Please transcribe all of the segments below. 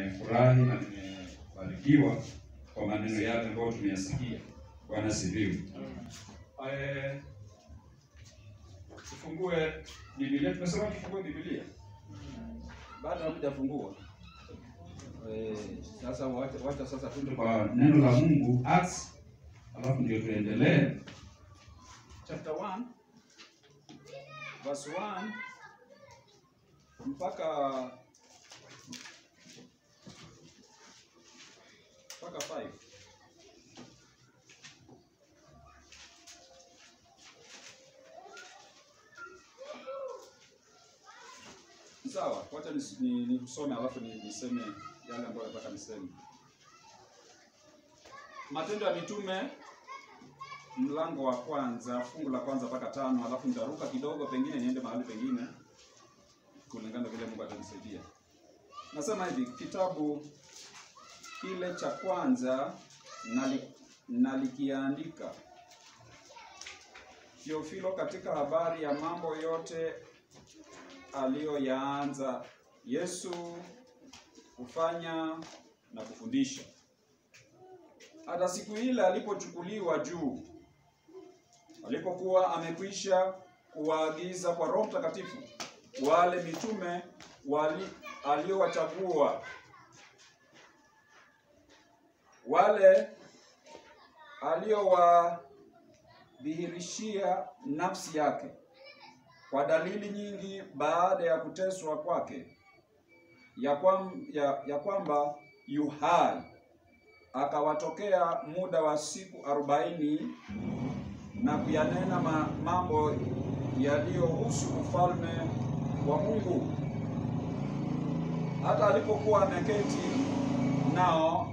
nimefurahi na nimebarikiwa kwa maneno yake ambayo tumeyasikia. Bwana sifiwe. Tufungue Biblia. Tumesema tufungue Biblia. Baada ya kujafungua. Sasa wacha sasa tunde Kwa neno la Mungu Acts, alafu ndio tuendelee. chapter 1 verse 1 mpaka 5. Sawa, wacha nisome alafu niseme yale ambayo nataka niseme. Matendo ya Mitume mlango wa kwanza, fungu la kwanza mpaka 5, alafu nitaruka kidogo pengine niende mahali pengine kulingana vile Mungu atanisaidia. Nasema hivi, kitabu kile cha kwanza nalikiandika Theofilo katika habari ya mambo yote aliyoyaanza Yesu kufanya na kufundisha, hata siku ile alipochukuliwa juu, alipokuwa amekwisha kuwaagiza kwa Roho Mtakatifu wale mitume aliowachagua, wale aliowadhihirishia nafsi yake kwa dalili nyingi baada ya kuteswa kwake, ya kwamba yu hai. Akawatokea muda wa siku 40 na kuyanena mambo yaliyohusu ufalme wa Mungu. Hata alipokuwa ameketi nao,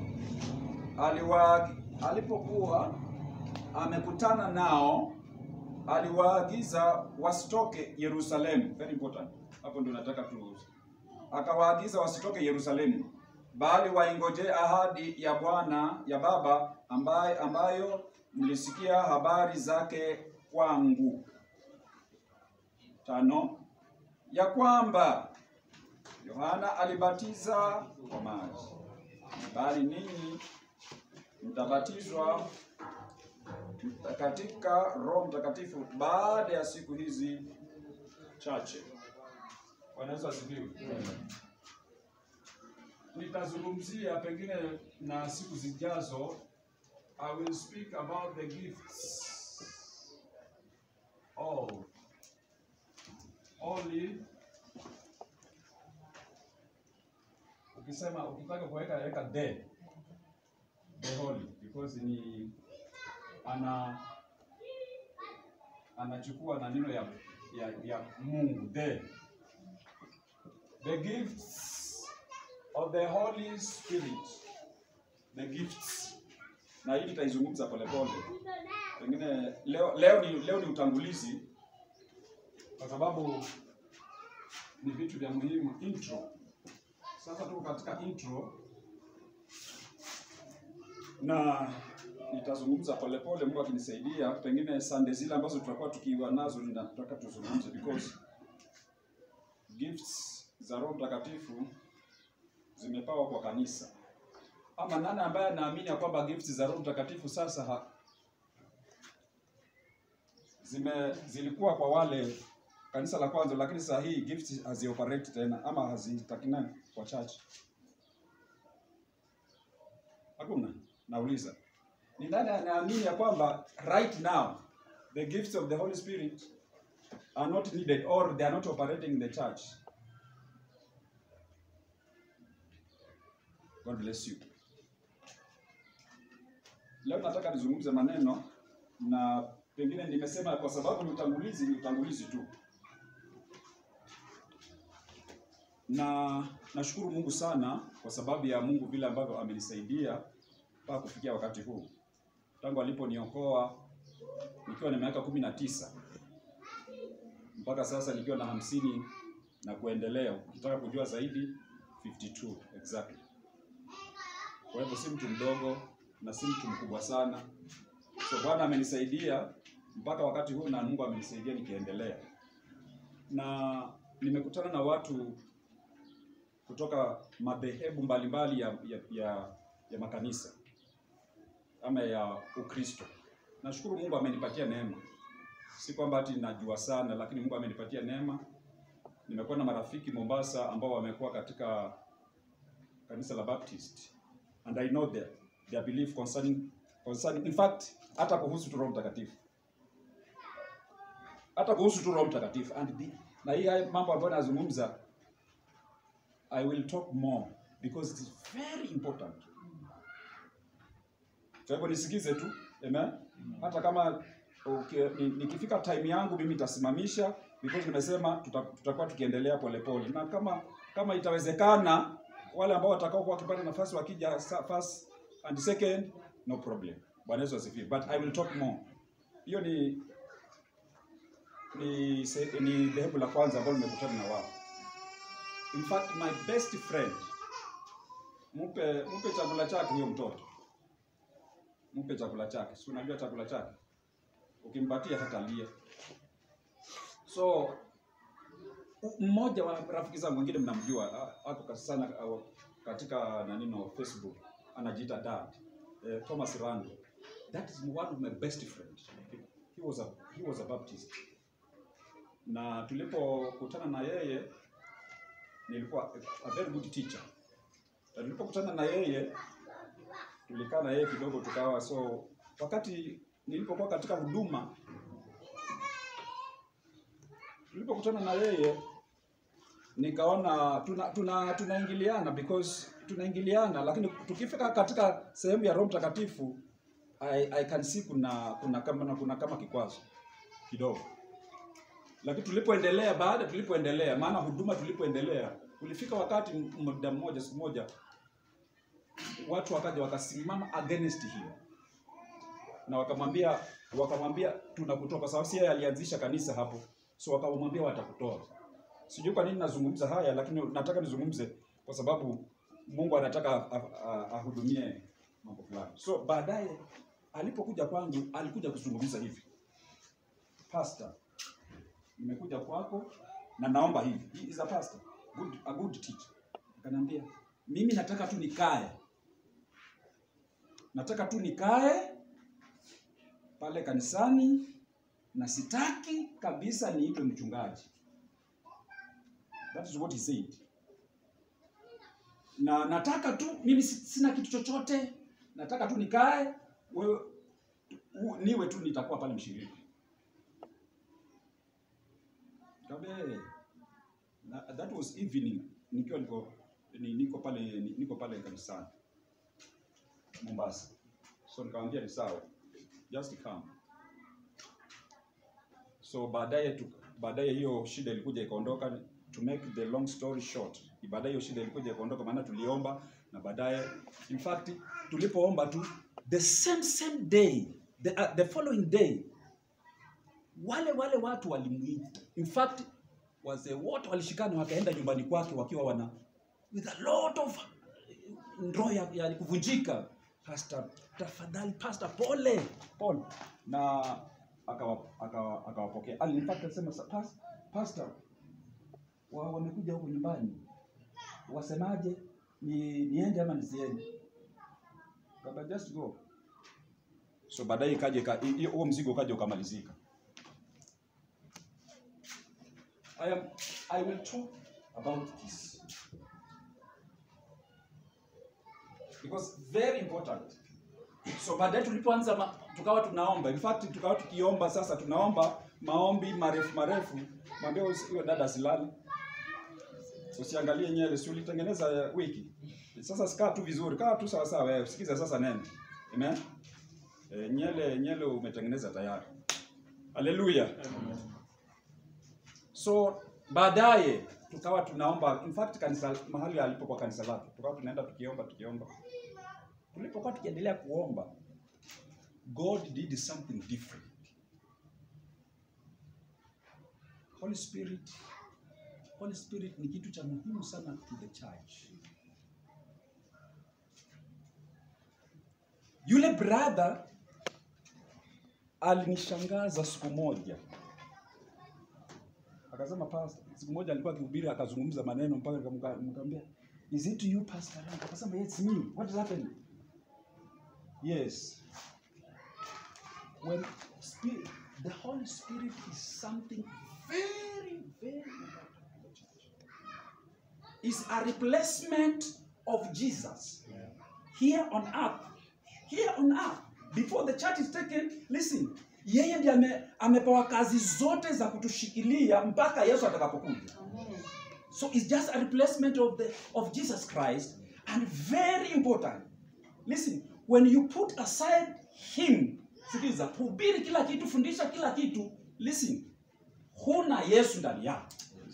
alipokuwa amekutana nao, aliwaagiza wasitoke Yerusalemu. Very important. Hapo ndio nataka tu. Akawaagiza wasitoke Yerusalemu, bali waingoje ahadi ya Bwana ya Baba ambayo mlisikia habari zake kwangu. 5, ya kwamba Yohana alibatiza kwa maji, bali ninyi mtabatizwa katika Roho Mtakatifu baada ya siku hizi chache. Wanaweza asifiwe. Nitazungumzia pengine na siku zijazo, I will speak about the gifts of holy. Ukitaka kuweka the holy, because ni anachukua na neno ya Mungu, the gifts of the Holy Spirit, the gifts. Na hili tutaizungumza polepole. Pengine leo ni utangulizi, kwa sababu ni vitu vya muhimu. Intro. Sasa tuko katika intro na nitazungumza polepole, Mungu akinisaidia. Pengine Sunday zile ambazo tutakuwa tukiwa nazo ninataka tuzungumze, because gifts za Roho Mtakatifu zimepawa kwa kanisa. Ama nani ambaye anaamini kwamba gifts za Roho Mtakatifu sasa zilikuwa kwa wale kanisa la kwanza, lakini sasa hii gifts hazioperate tena ama hazitakina kwa church? Hakuna. Nauliza, ni nani anaamini kwamba right now the gifts of the Holy Spirit are not needed or they are not operating in the church? God bless you. Leo nataka nizungumze maneno, na pengine nimesema kwa sababu ni utangulizi tu. Na nashukuru Mungu sana kwa sababu ya Mungu vile ambavyo amenisaidia mpaka kufikia wakati huu. Tangu aliponiokoa nikiwa na miaka 19 mpaka sasa nikiwa na 50 na kuendelea. Ukitaka kujua zaidi 52 exactly. Kwa hivyo si mtu mdogo na si mtu mkubwa sana. So Bwana amenisaidia mpaka wakati huu na Mungu amenisaidia nikiendelea. Na nimekutana na watu kutoka madhehebu mbalimbali ya makanisa ama ya Ukristo. Nashukuru Mungu amenipatia neema. Si kwamba ati najua sana, lakini Mungu amenipatia neema. Nimekuwa na marafiki Mombasa ambao wamekuwa katika kanisa la Baptist, and I know their belief concerning in fact hata kuhusu Roho Mtakatifu. Na hii mambo ambayo nazungumza, I will talk more because it is very important. Kwa hivyo nisikize tu, amen. Hata kama nikifika time yangu mimi nitasimamisha, because nimesema tutakuwa tukiendelea polepole. Na kama itawezekana, wale ambao watakao kwa kipata nafasi wakija first and second, no problem. Bwana Yesu asifiwe. But I will talk more. Hiyo ni dhehebu la kwanza ambalo nimekutana na wao. In fact, my best friend, mpe chakula chake huyo mtoto. Mpe chakula chake. Si unajua chakula chake? Ukimpatia hatalia. So mmoja wa rafiki zangu mwingine mnamjua, ako sana katika Facebook, anajiita Dad, Thomas Rando. That is one of my best friends. He was a Baptist. Na tulipokutana na yeye, nilikuwa a very good teacher. Nilipokutana na yeye, tulikaa na yeye kidogo tukawa, so wakati nilipokuwa katika huduma, tulipokutana na yeye nikaona tunaingiliana, because tunaingiliana, lakini tukifika katika sehemu ya Roho Mtakatifu I can see kuna kama kikwazo kidogo. Lakini tulipoendelea, maana huduma tulipoendelea, ulifika wakati muda mmoja, siku moja, watu wakaja wakasimama against him. Na wakamwambia tunakutoa, kwa sababu yeye alianzisha kanisa hapo. So wakamwambia watakutoa. Sijui kwa nini nazungumza haya, lakini nataka nizungumze kwa sababu Mungu anataka ahudumie mambo fulani. So baadaye alipokuja kwangu, alikuja kuzungumza hivi: Pastor, nimekuja kwako na naomba hivi. He is a pastor, a good teacher. Akaniambia, mimi nataka tu nikae pale kanisani, na sitaki kabisa niitwe mchungaji. That is what he said. Na nataka tu, mimi sina kitu chochote, nataka tu nikae, wewe niwe tu nitakuwa pale mshiriki. That was evening, niko pale kanisani Mombasa. So nikamwambia ni sawa, just come. So baadaye hiyo shida ilikuja ikaondoka. To make the long story short, baadaye hiyo shida ilikuja ikaondoka, maana tuliomba, na baadaye, in fact, tulipoomba tu the same day, the following day, wale watu walimuita. In fact, wazee wote walishikana wakaenda nyumbani kwake wakiwa with a lot of roho ya kuvunjika. Pastor, tafadhali pastor, pole. Na akawapokea. In fact alisema, pastor, wamekuja huko nyumbani, wasemaje, niende ama nisiende? Kaba, just go. So baadaye huo mzigo kaja ukamalizika. I will talk about this because very important. So baadaye tulipoanza tukawa tunaomba. In fact tukawa tukiomba, sasa tunaomba maombi marefu. Mwambie huyo dada silali, usiangalie nyele, si ulitengeneza wiki. Sasa sikaa tu vizuri, kaa tu sawa wewe, usikize sasa neno. Amen. Nyele umetengeneza tayari. Haleluya. So baadaye tukawa tunaomba. In fact kanisa, mahali alipokuwa kanisa lake, tukawa tunaenda tukiomba. Tulipokuwa tukiendelea kuomba, God did something different. Holy Spirit ni kitu cha muhimu sana to the church. Yule brother alinishangaza siku moja. Akasema, pastor, siku moja alikuwa akihubiri akazungumza maneno mpaka nikamwambia, is it you, Pastor? Akasema, it's me. What is happening? Yes. When the Holy Spirit is something very, very important. It's a replacement of Jesus here on earth. Here on earth. Before the church is taken, listen, yeye ndiye amepewa kazi zote za kutushikilia mpaka Yesu atakapokuja. So it's just a replacement of Jesus Christ, and very important. Listen, when you put aside him, sikiza, hubiri kila kitu, fundisha kila kitu, listen, huna Yesu ndani yako.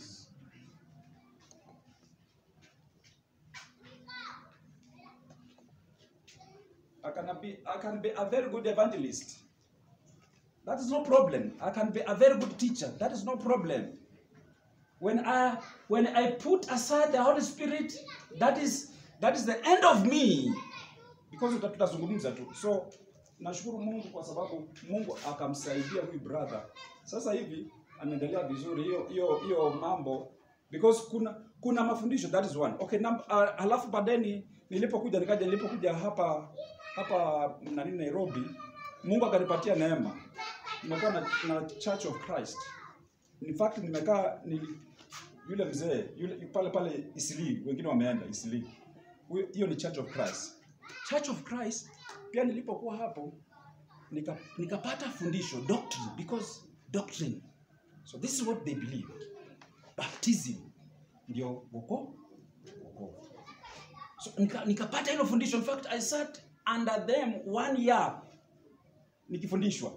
I can be a very good evangelist. That is no problem. I can be a very good teacher. That is no problem. When I put aside the Holy Spirit, that is the end of me. Because tutazungumza tu. So nashukuru Mungu kwa sababu Mungu akamsaidia huyu brother. Sasa hivi anaendelea vizuri hiyo mambo, because kuna mafundisho, that is one. Okay, halafu baadaye nilipokuja hapa Nairobi, Mungu akanipatia neema. Nimekuwa na Church of Christ. In fact yule mzee pale Isili, wengine wameenda Isili. Hiyo ni Church of Christ. Church of Christ pia nilipokuwa hapo nikapata fundisho, doctrine, because doctrine. So this is what they believe. Baptism ndio wokovu. So nikapata hilo fundisho. In fact, I sat under them 1 year nikifundishwa.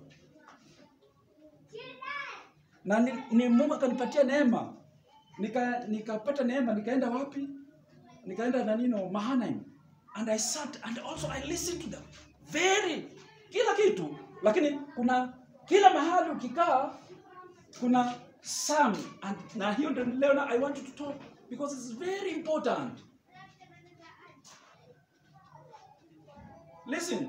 Na ni Mungu akanipatia neema. Nikapata neema, nikaenda wapi? Nikaenda Mahanaim. And I sat and also I listened to them. Kila kitu. Lakini kila mahali ukikaa kuna some, and na hiyo ndio leo I want you to talk because it's very important. Listen.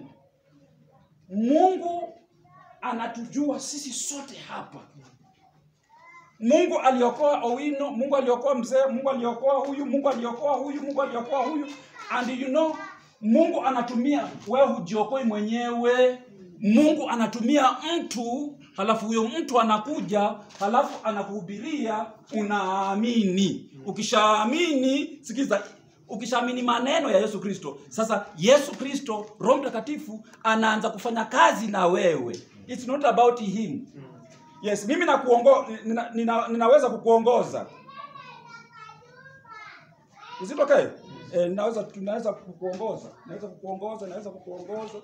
Mungu anatujua sisi sote hapa. Mungu aliokoa Owino, Mungu aliokoa mzee, Mungu aliokoa huyu, Mungu aliokoa huyu, Mungu aliokoa huyu. And you know, Mungu anatumia, wewe hujiokoi mwenyewe. Mungu anatumia mtu, halafu huyo mtu anakuja, halafu anakuhubiria, unaamini. Ukishaamini, sikiza, ukishaamini maneno ya Yesu Kristo, sasa Yesu Kristo, Roho Mtakatifu anaanza kufanya kazi na wewe. It's not about him. Yes, mimi ninaweza kukuongoza. Is it okay? Tunaweza kukuongoza. Naweza kukuongoza.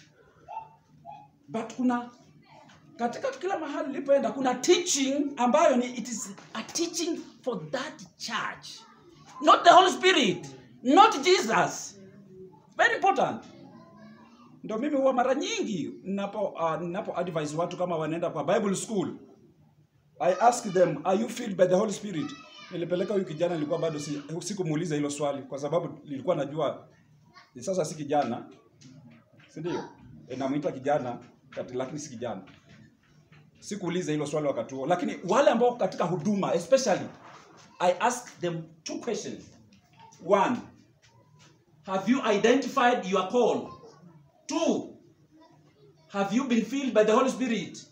But katika kila mahali nilipoenda kuna teaching ambayo it is a teaching for that church. Not the Holy Spirit, not Jesus. Very important. Ndio mimi huwa mara nyingi ninapo advise watu kama wanaenda kwa Bible school, I ask them, are you filled by the Holy Spirit? Nilipeleka huyu kijana, nilikuwa bado sikumuuliza hilo swali kwa sababu nilikuwa najua sasa si kijana. Si ndio? Namuita kijana lakini si kijana. Sikuuliza hilo swali wakati huo, lakini wale ambao katika huduma especially I ask them 2 questions. 1, have you identified your call? 2, have you been filled by the Holy Spirit?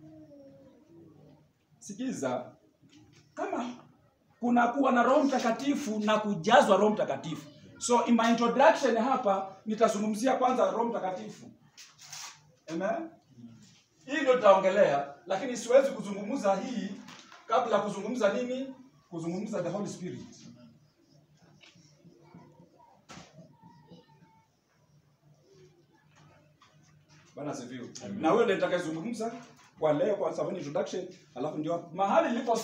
Sikiza, kama kuna kuwa na Roho Mtakatifu na kujazwa Roho Mtakatifu. So in my introduction hapa nitazungumzia kwanza Roho Mtakatifu. Amen. Hii ndio tutaongelea, lakini siwezi kuzungumza hii kabla kuzungumza nini? Kuzungumza the Holy Spirit. Bwana asifiwe. Na wewe ndio nitakayezungumza kwa leo kwa sababu ni introduction, alafu ndio mahali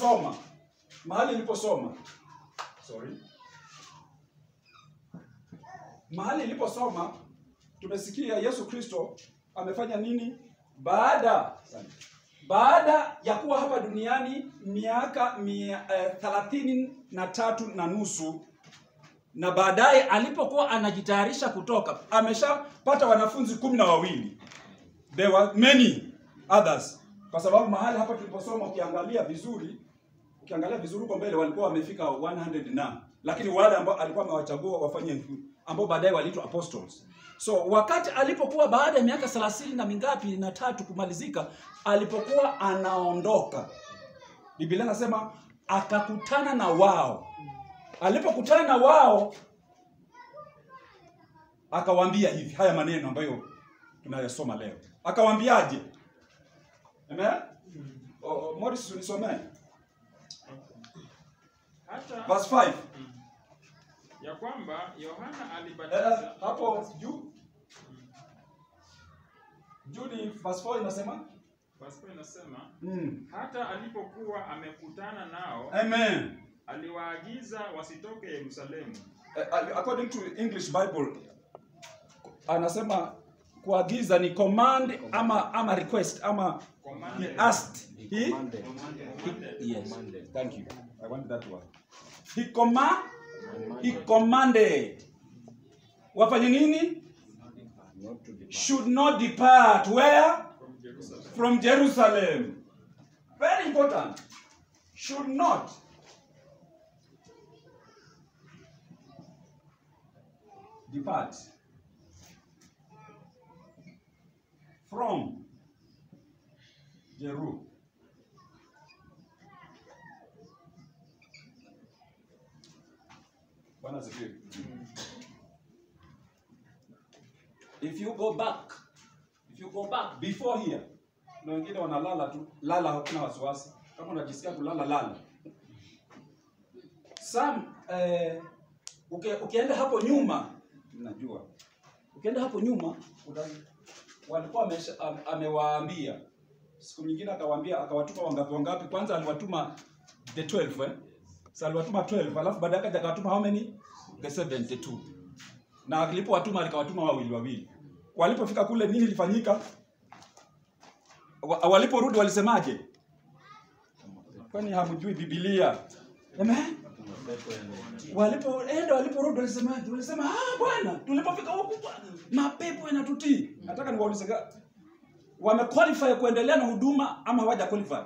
niliposoma tumesikia Yesu Kristo amefanya nini baada ya kuwa hapa duniani miaka 33 na nusu, na baadaye alipokuwa anajitayarisha kutoka ameshapata wanafunzi 12. There were many others, kwa sababu mahali hapa tuliposoma ukiangalia vizuri kwa mbele walikuwa wamefika 100 na, lakini wale ambao alikuwa amewachagua wafanye, ambao baadaye waliitwa apostles. So wakati alipokuwa baada ya miaka 30 na mingapi na tatu kumalizika, alipokuwa anaondoka, Biblia inasema akakutana na wao. Alipokutana na wao akawaambia hivi, haya maneno ambayo tunayasoma leo. Akawaambiaje? Amen. Morris unisomee. Hata Verse 5. ya kwamba Yohana alibatiza Hapo juu. Juu ni verse 4 inasema? Verse 4 inasema hata alipokuwa amekutana nao, Amen. aliwaagiza wasitoke Yerusalemu. According to English Bible anasema kuagiza ni command ama request ama he asked. He yes. Thank you. I wanted that one. He commanded. Wafanye nini? Should not depart. Where? From Jerusalem. Very important. Should not. Depart. From Jerusalem. If you go back before here, na wengine wanalala tu, lala, hakuna wasiwasi. Kama unajisikia kulala, lala. Ukienda hapo nyuma, najua. Ukienda hapo nyuma, walikuwa amewaambia. Siku nyingine akawaambia, akawatuma wangapi? Kwanza aliwatuma the 12, Sasa aliwatuma 12, alafu baadaye akawatuma how many? The 72. Na alipowatuma alikawatuma wawili. Walipofika kule nini ilifanyika? Waliporudi walisemaje? Kwani hamjui Biblia? Amen. Waliporudi walisemaje? Walisema, Bwana, tulipofika huko mapepo yanatutii. Nataka niwaulize, wamequalify kuendelea na huduma ama hawaja qualify?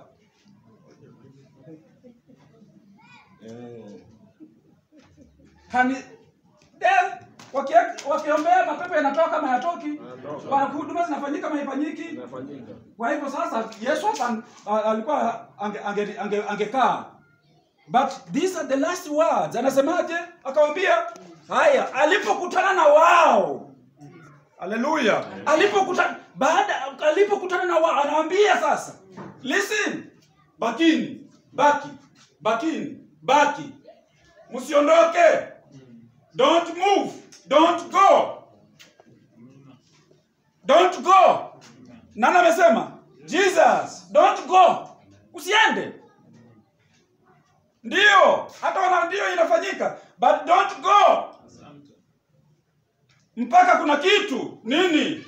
Wakiombea mapepo yanatoka kama yatoki, huduma zinafanyika kama haifanyiki. Kwa hivyo sasa Yesu alikuwa angekaa. But these are the last words. Anasemaje? Akawaambia, haya, alipokutana na wao. Haleluya. Alipokutana na wao anawaambia sasa, listen, baki. Msiondoke. Don't move. Don't go. Nani amesema? Jesus, don't go. Usiende. Ndio, hata wana ndio inafanyika, but don't go. Mpaka kuna kitu nini?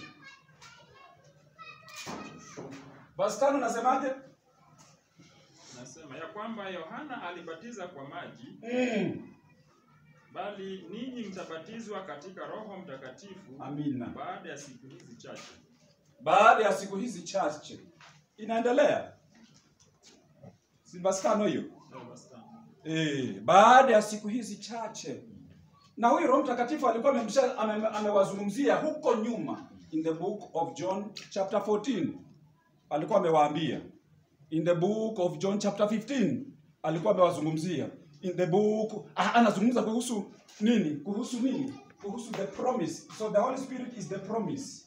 Verse 5 nasemaje? Nasema ya kwamba Yohana alibatiza kwa maji. Bali ninyi mtabatizwa katika Roho Mtakatifu. Amina. Baada ya siku hizi chache. Baada ya siku hizi chache. Inaendelea. Si verse 5 hiyo? Baada ya siku hizi chache. Na huyu Roho Mtakatifu alikuwa amewazungumzia huko nyuma in the book of John chapter 14. Alikuwa amewaambia. In the book of John chapter 15 alikuwa amewazungumzia. In the book anazungumza kuhusu nini? Kuhusu the promise. So the Holy Spirit is the promise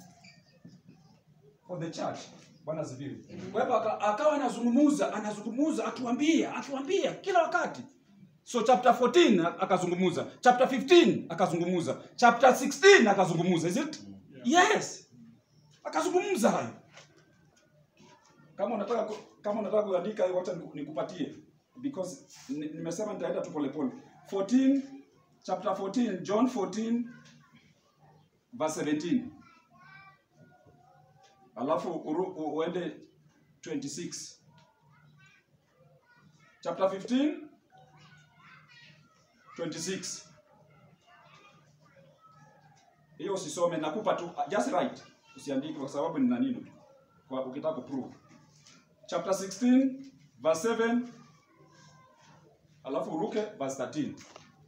for the church. Bwana asifiwe. Kwa hivyo akawa anazungumza atuambia kila wakati. So chapter 14 akazungumza, chapter 15 akazungumza, chapter 16 akazungumza. Is it? Yes. Akazungumza hayo. Kama unataka kuandika hiyo wacha nikupatie, because nimesema nitaenda tu polepole. 14 chapter 14, John 14 verse 17. Alafu uende 26. Chapter 15 26. Hiyo usisome, nakupa tu just right. Usiandike kwa sababu nina nini kwa ukitaka kuprove. Chapter 16 verse 7. Alafu uruke verse 13.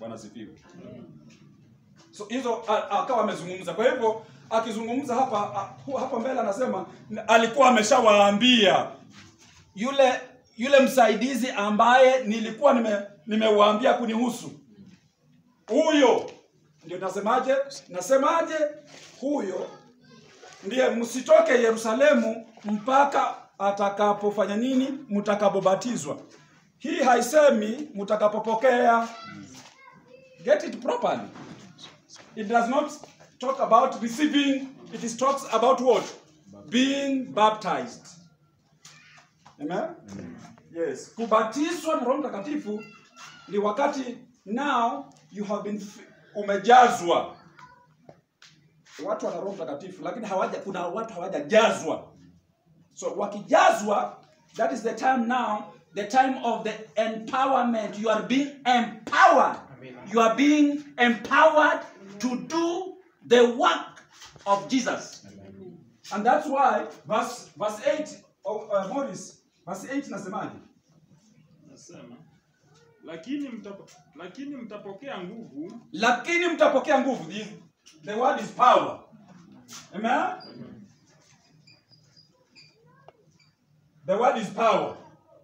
Bwana sifiwe. So hizo akawa amezungumza. Kwa hivyo akizungumza hapa mbele anasema alikuwa ameshawaambia yule msaidizi ambaye nilikuwa nimewaambia kunihusu. Huyo ndio nasemaje huyo ndiye msitoke Yerusalemu mpaka atakapofanya nini? Mtakapobatizwa. Hii haisemi mtakapopokea. Get it properly. It does not talk about receiving. It talks about what? Being baptized. Amen? Yes. Kubatizwa na Roho Mtakatifu ni wakati now you have been umejazwa. Watu wana Roho Mtakatifu lakini kuna watu hawajajazwa. So wakijazwa, that is the time now, the time of the empowerment. You are being empowered. You are being empowered to do the work of Jesus. And that's why verse 8 of Morris, verse 8 nasemaje? Nasema lakini mtapokea nguvu. Lakini mtapokea nguvu. The word is power. Amen? The word is power.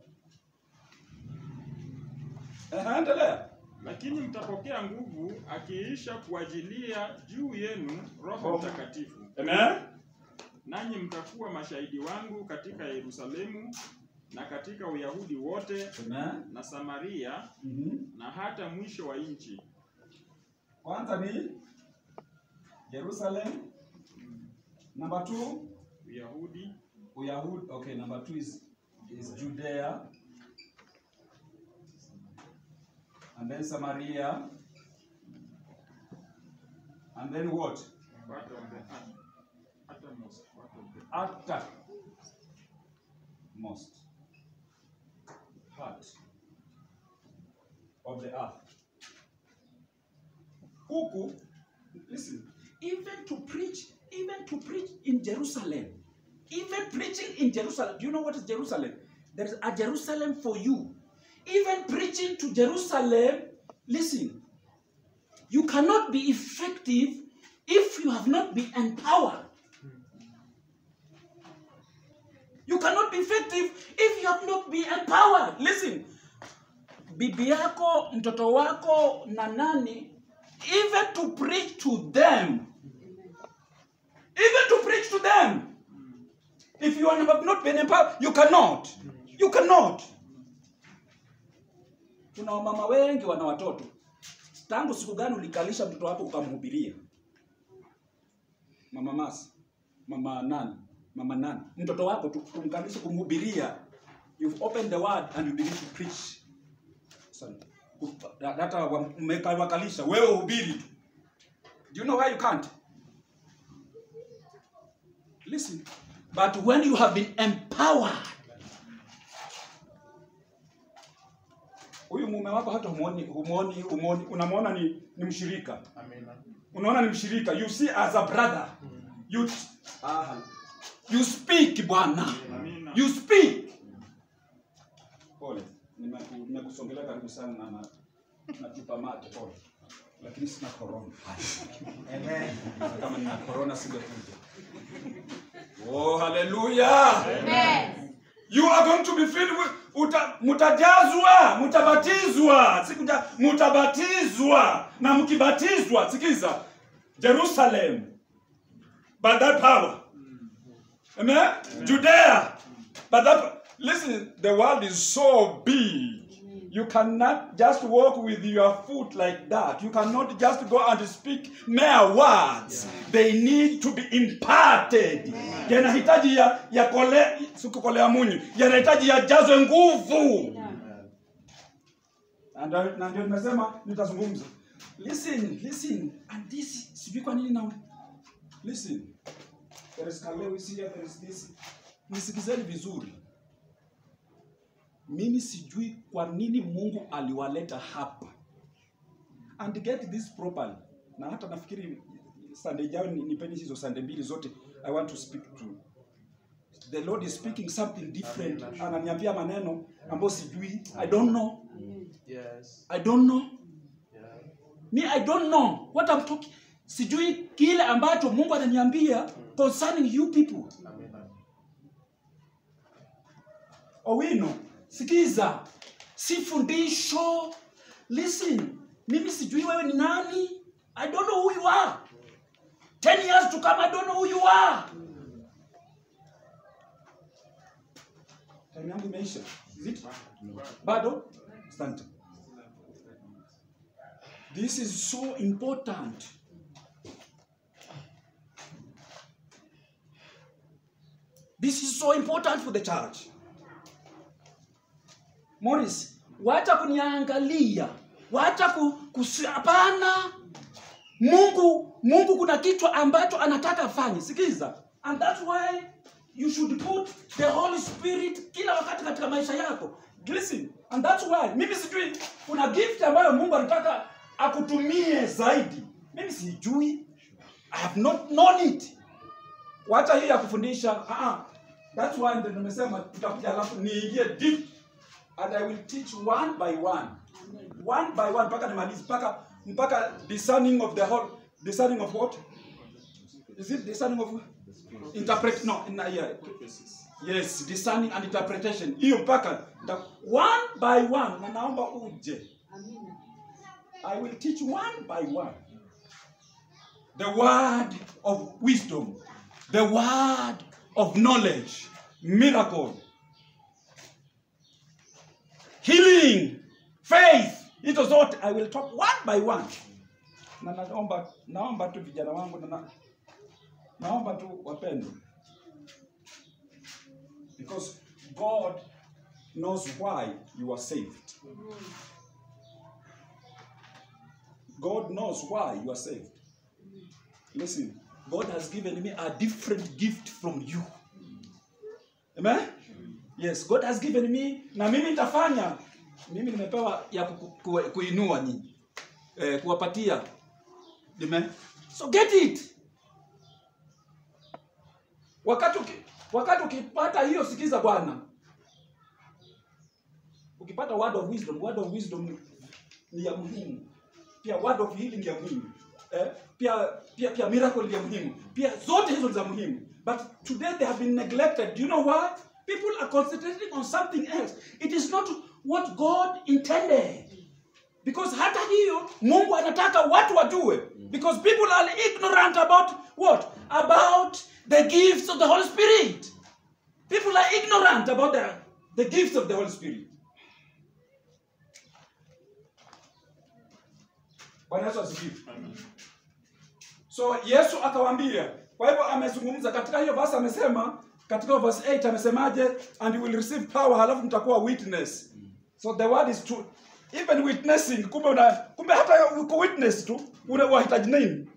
Endelea. Lakini mtapokea nguvu akiisha kuajilia juu yenu Roho Mtakatifu. Amen. Nanyi mtakuwa mashahidi wangu katika Yerusalemu na katika Uyahudi wote. Amen. Na Samaria na hata mwisho wa nchi. Kwanza ni Jerusalem. Number 2 Uyahudi. Okay, number 2 is Judea. And then Samaria. And then what? Uttermost part of the earth. Huku, listen, even to preach in Jerusalem. Even preaching in Jerusalem. Do you know what is Jerusalem? There is a Jerusalem for you. Even preaching to Jerusalem, listen, you cannot be effective if you have not been empowered. You cannot be effective if you have not been empowered. Listen, bibi yako, mtoto wako na nani, even to preach to them. Even to preach to them. If you have not been empowered, you cannot. You cannot. Kuna wamama wengi wana watoto. Tangu siku gani ulikalisha mtoto wako ukamhubiria? Mama Masi, mama nani? Mtoto wako kumkalisha kumhubiria. You've opened the word and you begin to preach. Data umekalisha wewe uhubiri. Do you know why you can't? Listen. But when you have been empowered, huyu mume wako hata humuoni, unamwona ni mshirika. Amina. Unaona ni mshirika. You see as a brother. You speak bwana. Amina. You speak. Pole. Nimekusongelea karibu sana na tupa mate pole. Lakini sina corona. Amen. Kama nina corona singekuja. Oh, hallelujah. Amen. You are going to be filled with mutajazwa, mutabatizwa, mutabatizwa na mkibatizwa, sikiza, Jerusalem by that power. Amen. Judea by that. Listen, the world is so big. You cannot just walk with your foot like that. You cannot just go and speak mere words. Yeah. They need to be imparted. Yanahitaji sukukolea munyu. Yanahitaji yajazwe nguvu. Na ndio nimesema nitazungumza. Listen. And this sijui kwa nini now. Listen. There is Kalewis here, there is this. Nisikizeni vizuri. Mimi sijui kwa nini Mungu aliwaleta hapa. And get this properly. Na hata nafikiri Sunday jao nipeni hizo Sunday mbili zote I want to speak to. The Lord is speaking something different. Ananiambia maneno ambayo sijui. I don't know. Yes. I don't know. Yeah. Me, I don't know what I'm talking. Sijui kile ambacho Mungu ananiambia concerning you people. Owino, sikiza. Si fundisho. Listen, mimi sijui wewe ni nani. I don't know who you are. 10 years to come, I don't know who you are. Time yangu imeisha. Is it? Bado? Asante. This is so important. This is so important for the church. Morris, wacha kuniangalia. Wacha hapana. Mungu kuna kitu ambacho anataka afanye. Sikiza. And that's why you should put the Holy Spirit kila wakati katika maisha yako. Listen. And that's why mimi sijui kuna gift ambayo Mungu anataka akutumie zaidi. Mimi sijui. I have not known it. Wacha hii ya kufundisha. That's why ndio nimesema tutakuja alafu niingie deep and I will teach one by one. One by one mpaka nimalize mpaka discerning of the whole, discerning of what? Is it discerning of interpret? No, yes, discerning and interpretation. Hiyo mpaka one by one na naomba uje. I will teach one by one. The word of wisdom, the word of knowledge, miracle, healing, faith. It was what I will talk one by one. Na naomba tu vijana wangu naomba tu wapende. Because God knows why you are saved. God knows why you are saved. Listen, God has given me a different gift from you. Amen? Yes, God has given me, na mimi nitafanya. Mimi nimepewa ya kuinua nyinyi. Kuwapatia. Amen? So get it. Wakati ukipata hiyo, sikiza Bwana. Ukipata word of wisdom ni ya muhimu. Pia word of healing ya muhimu. Pia miracle ni ya muhimu. Pia zote hizo ni za muhimu. But today they have been neglected. Do you know why? People are concentrating on something else. It is not what God intended. Because hata hiyo Mungu anataka watu wajue. Because people are ignorant about what? About the gifts of the Holy Spirit. People are ignorant about the gifts of the Holy Spirit. Bwana Yesu asifiwe. So Yesu akawaambia, kwa hivyo amezungumza katika hiyo verse, amesema katika verse 8 amesemaje? And you will receive power, halafu mtakuwa witness. So the word is true. Even witnessing, kumbe hata uko witness tu unahitaji nini?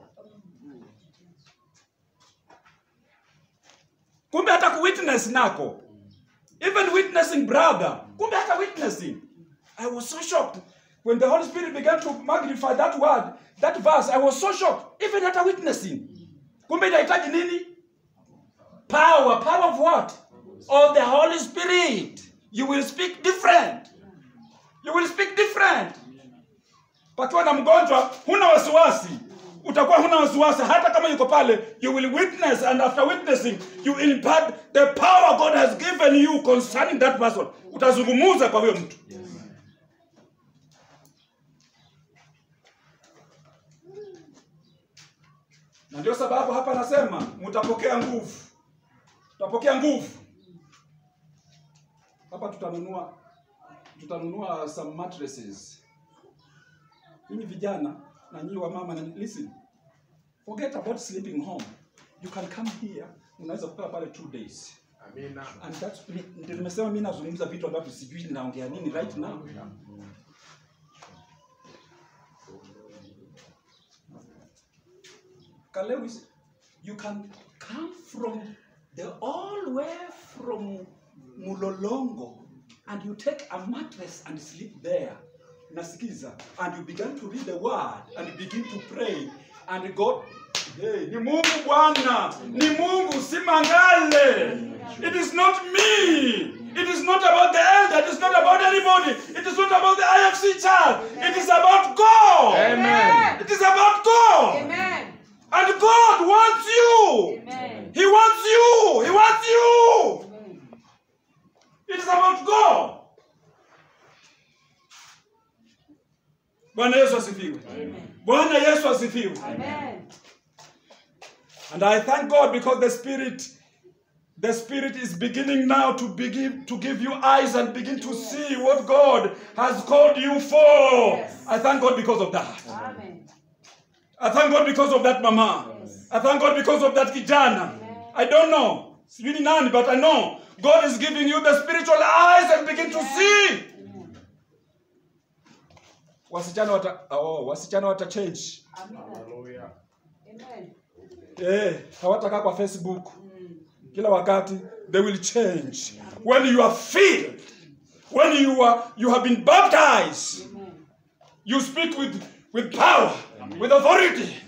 Kumbe hata ku witness nako. Even witnessing, brother. Kumbe hata witnessing. I was so shocked when the Holy Spirit began to magnify that word, that verse. I was so shocked. Even hata witnessing. Kumbe inahitaji nini? Power. Power of what? Of the Holy Spirit. You will speak different. You will speak different. Pakiwa na mgonjwa, huna wasiwasi. Utakuwa huna wasiwasi. Hata kama yuko pale, you will witness, and after witnessing, you impart the power God has given you concerning that person. Utazungumuza kwa huyo mtu. Na ndio sababu hapa nasema, mtapokea nguvu. Tutapokea nguvu. Hapa tutanunua some mattresses. Ninyi vijana na nyinyi wa mama, listen. Forget about sleeping home. You can come here, unaweza kukaa pale 2 days. Amina. And that's ndio nimesema mimi nazungumza vitu ambavyo sijui ninaongea nini right now. Kalewis, you can come from all way from Mulolongo, and you take a mattress and sleep there. Nasikiza, and you begin to read the word and you begin to pray, and God, hey, ni Mungu Bwana, ni Mungu, simangale. It is not me. It is not about the elder. It is not about anybody. It is not about the IFC child. It is about God. Amen. It is about God. Amen. And God wants you. Amen. He wants you. He wants you. Amen. It is about God. Bwana Yesu asifiwe. Amen. Bwana Yesu asifiwe. Amen. And I thank God because the Spirit is beginning now to give you eyes and begin to see what God has called you for. Yes. I thank God because of that. Amen. I thank God because of that mama. Yes. I thank God because of that kijana. Amen. I don't know. It's really none, but I know God is giving you the spiritual eyes and begin to see. Amen. Wasichana wata change. Amen. Amen. Hawatakaa kwa Facebook. Kila wakati they will change. When you are filled, when you have been baptized, Amen. you speak with power, with authority.